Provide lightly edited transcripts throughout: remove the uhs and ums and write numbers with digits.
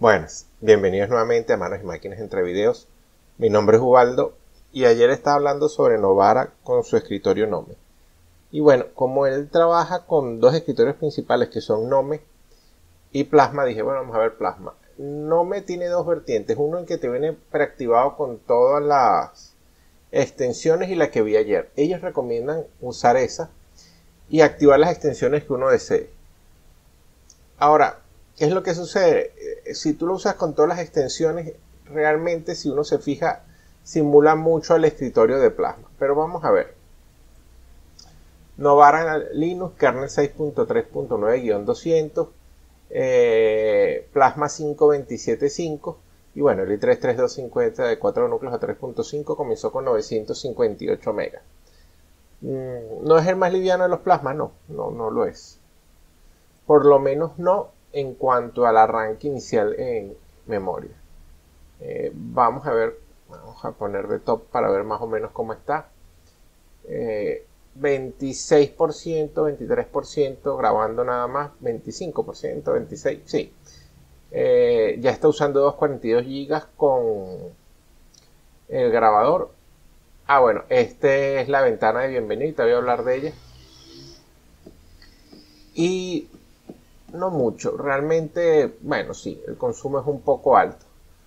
Buenas, bienvenidos nuevamente a Manos y Máquinas entre Videos. Mi nombre es Ubaldo y ayer estaba hablando sobre Novara con su escritorio Nome. Y bueno, como él trabaja con dos escritorios principales que son Nome y Plasma, dije, bueno, vamos a ver Plasma. Nome tiene dos vertientes, uno en que te viene preactivado con todas las extensiones y la que vi ayer. Ellos recomiendan usar esa y activar las extensiones que uno desee. Ahora, ¿qué es lo que sucede? Si tú lo usas con todas las extensiones, realmente si uno se fija, simula mucho al escritorio de Plasma. Pero vamos a ver. Novara Linux, kernel 6.3.9-200, Plasma 5.27.5 y bueno, el i3-3250 de 4 núcleos a 3.5 comenzó con 958 megas. ¿No es el más liviano de los Plasmas? No lo es. Por lo menos no en cuanto al arranque inicial en memoria. Vamos a ver, vamos a poner de top para ver más o menos cómo está. 26%, 23% grabando nada más, 25%, 26%, sí. Ya está usando 242 GB con el grabador. Bueno, esta es la ventana de bienvenida, voy a hablar de ella. Y no mucho, realmente, bueno, sí, el consumo es un poco alto.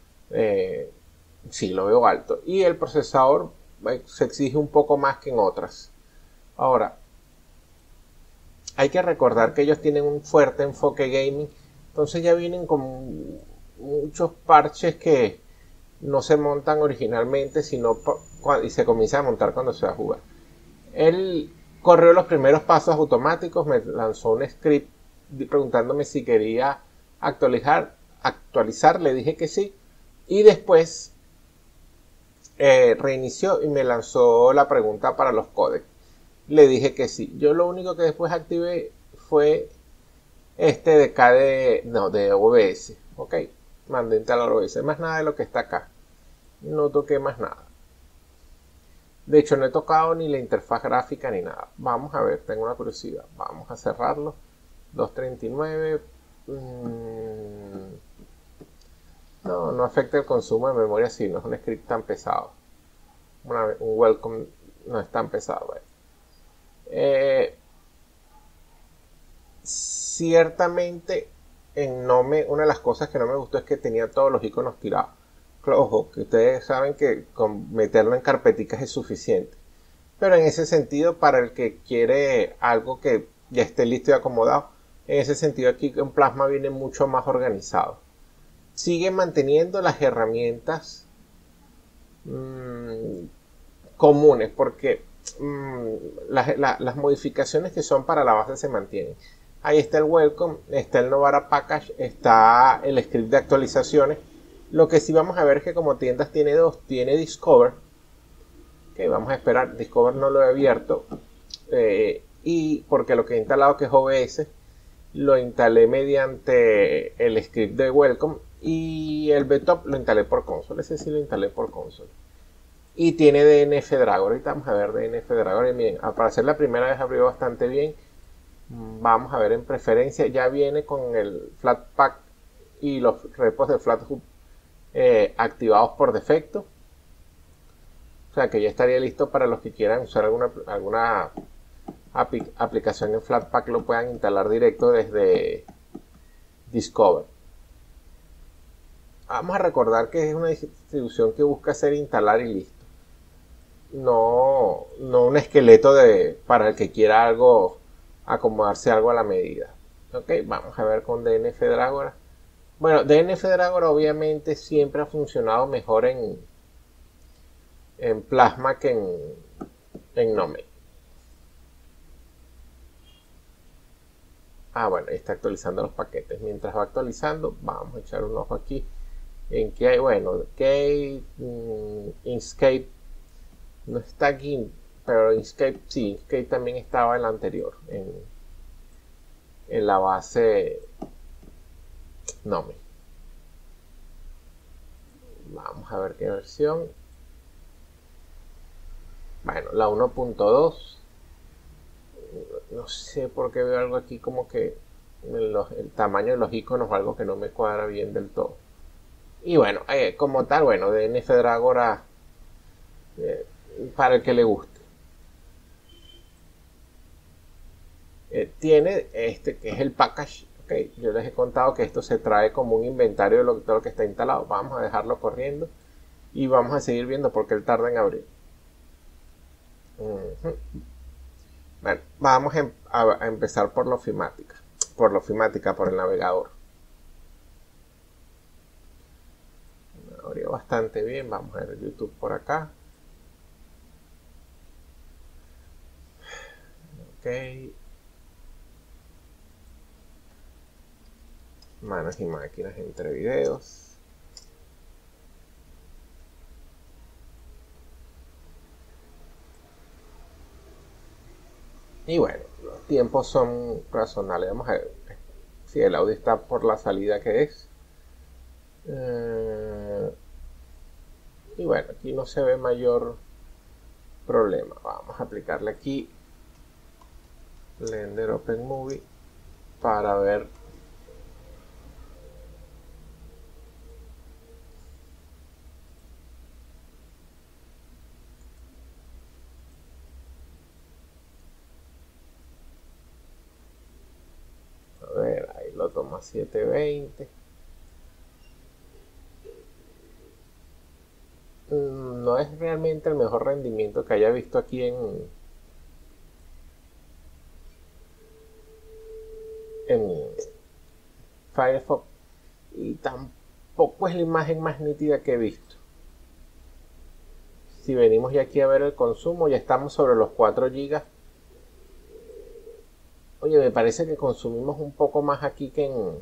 Sí, lo veo alto. Y el procesador se exige un poco más que en otras. Ahora, hay que recordar que ellos tienen un fuerte enfoque gaming. Entonces ya vienen con muchos parches que no se montan originalmente, sino y se comienza a montar cuando se va a jugar. Él corrió los primeros pasos automáticos, me lanzó un script preguntándome si quería actualizar, le dije que sí, y después reinició y me lanzó la pregunta para los códecs. Le dije que sí. Yo lo único que después activé fue este de de OBS. Ok, mandé instalar OBS. Más nada de lo que está acá. No toqué más nada. De hecho, no he tocado ni la interfaz gráfica ni nada. Vamos a ver, tengo una curiosidad. Vamos a cerrarlo. 239. No afecta el consumo de memoria si no es un script tan pesado. Un welcome no es tan pesado. Ciertamente en Nome una de las cosas que no me gustó es que tenía todos los iconos tirados. Ojo, que ustedes saben que con meterlo en carpeticas es suficiente. Pero en ese sentido, para el que quiere algo que ya esté listo y acomodado, en ese sentido aquí en Plasma viene mucho más organizado. Sigue manteniendo las herramientas comunes, porque las modificaciones que son para la base se mantienen. Ahí está el welcome, está el Novara package, está el script de actualizaciones. Lo que sí vamos a ver es que como tiendas tiene dos, tiene Discover, que vamos a esperar, Discover no lo he abierto, y porque lo que he instalado que es OBS, lo instalé mediante el script de welcome, y el BTOP lo instalé por console, ese sí lo instalé por console. Y tiene DNF Dragon. Ahorita vamos a ver DNF Dragon. Y miren, para ser la primera vez abrió bastante bien. Vamos a ver en preferencia. Ya viene con el Flatpak y los repos de FlatHub activados por defecto. O sea que ya estaría listo para los que quieran usar alguna aplicación en Flatpak. Lo puedan instalar directo desde Discover. Vamos a recordar que es una distribución que busca hacer instalar y listo. No un esqueleto para el que quiera acomodarse algo a la medida. Ok, vamos a ver con DNF Dragora. Bueno, DNF Dragora obviamente siempre ha funcionado mejor en Plasma que en Nome. Bueno, está actualizando los paquetes. Mientras va actualizando, vamos a echar un ojo aquí en que hay, bueno, Inkscape no está aquí, pero Inkscape sí, Inkscape también estaba en la anterior, en la base Nome. Vamos a ver qué versión. Bueno, la 1.2. No sé por qué veo algo aquí como que el tamaño de los iconos o algo que no me cuadra bien del todo. Y bueno, como tal, bueno, DNF Dragora, eh, para el que le guste. Tiene este que es el package. Okay. Yo les he contado que esto se trae como un inventario de todo lo que está instalado. Vamos a dejarlo corriendo y vamos a seguir viendo porque él tarda en abrir. Bueno, vamos a empezar por la ofimática. Por el navegador. Me abrió bastante bien. Vamos a ver YouTube por acá. Ok. Manos y máquinas entre videos. Y bueno, los tiempos son razonables. Vamos a ver si el audio está por la salida que es. Y bueno, aquí no se ve mayor problema. Vamos a aplicarle aquí Blender Open Movie para ver. A ver, ahí lo toma 720. No es realmente el mejor rendimiento que haya visto aquí en Firefox, y tampoco es la imagen más nítida que he visto. Si venimos ya aquí a ver el consumo, ya estamos sobre los 4 GB. Oye, me parece que consumimos un poco más aquí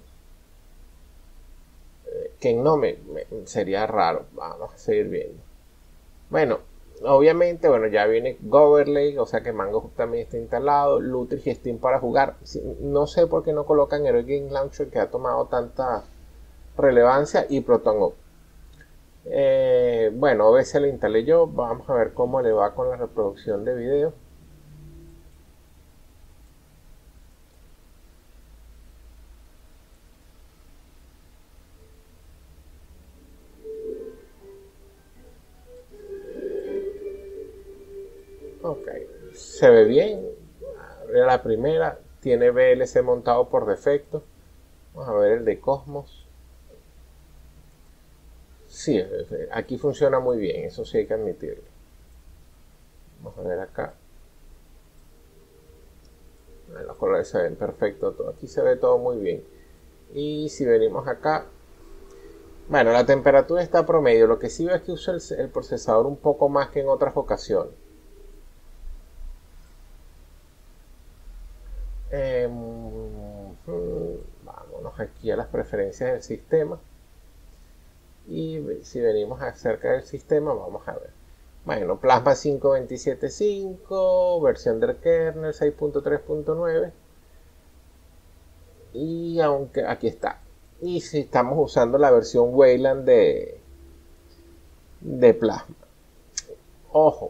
que en Nome. Sería raro. Vamos a seguir viendo. Bueno, obviamente, bueno, ya viene Goverlay, o sea que Mango también está instalado. Luther y Steam para jugar. No sé por qué no colocan Hero Game Launcher, que ha tomado tanta relevancia, y ProtonOp. Bueno, OBS lo instalé yo. Vamos a ver cómo le va con la reproducción de video. Ok, se ve bien. Abre la primera. Tiene VLC montado por defecto. Vamos a ver el de Cosmos. Sí, aquí funciona muy bien, eso sí hay que admitirlo. Vamos a ver acá. Los colores se ven perfectos. Aquí se ve todo muy bien. Y si venimos acá, bueno, la temperatura está promedio. Lo que sí veo es que usa el procesador un poco más que en otras ocasiones. Vámonos aquí a las preferencias del sistema. Y si venimos acerca del sistema, vamos a ver. Bueno, Plasma 5.27.5, versión del kernel 6.3.9. Y aunque aquí está. Y si estamos usando la versión Wayland de Plasma. Ojo,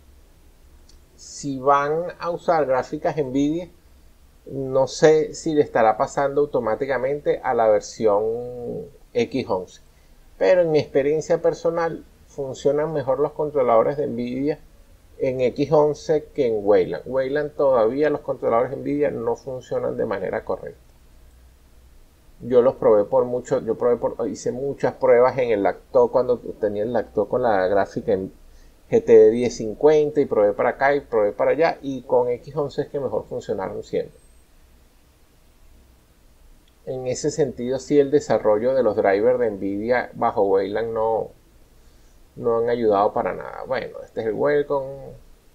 si van a usar gráficas NVIDIA, no sé si le estará pasando automáticamente a la versión X11. Pero en mi experiencia personal, funcionan mejor los controladores de NVIDIA en X11 que en Wayland. Wayland todavía los controladores NVIDIA no funcionan de manera correcta. Yo los probé hice muchas pruebas en el Lacto cuando tenía el Lacto con la gráfica en GT 1050, y probé para acá y probé para allá, y con X11 es que mejor funcionaron siempre. En ese sentido, sí, el desarrollo de los drivers de Nvidia bajo Wayland no han ayudado para nada. Bueno, este es el Welcome.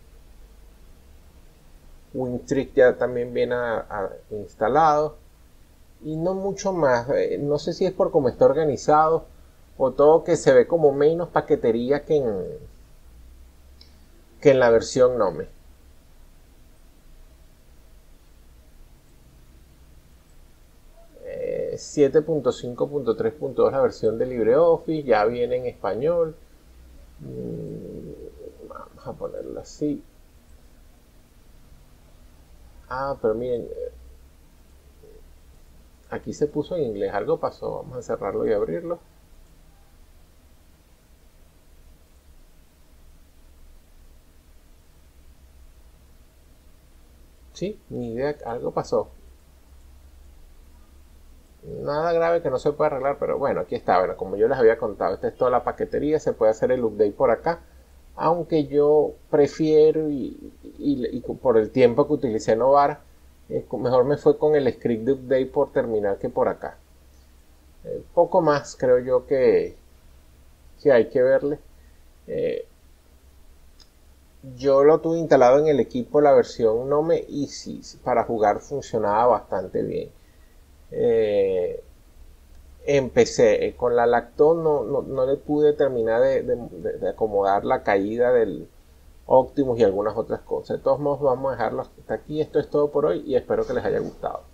Wintrick ya también viene instalado. Y no mucho más. No sé si es por cómo está organizado o todo, que se ve como menos paquetería que en la versión Nome. 7.5.3.2 la versión de LibreOffice, ya viene en español. Vamos a ponerlo así. Pero miren, aquí se puso en inglés, algo pasó. Vamos a cerrarlo y abrirlo. Sí, ni idea, algo pasó. Nada grave que no se pueda arreglar, pero bueno, aquí está. Bueno, como yo les había contado, esta es toda la paquetería, se puede hacer el update por acá. Aunque yo prefiero y por el tiempo que utilicé Novara, mejor me fue con el script de update por terminal que por acá. Poco más creo yo que hay que verle. Eh, yo lo tuve instalado en el equipo, la versión Nome Easy, para jugar funcionaba bastante bien. Eh, Empecé con la Lactón, no le pude terminar de acomodar la caída del Optimus y algunas otras cosas. De todos modos, vamos a dejarlo hasta aquí. Esto es todo por hoy y espero que les haya gustado.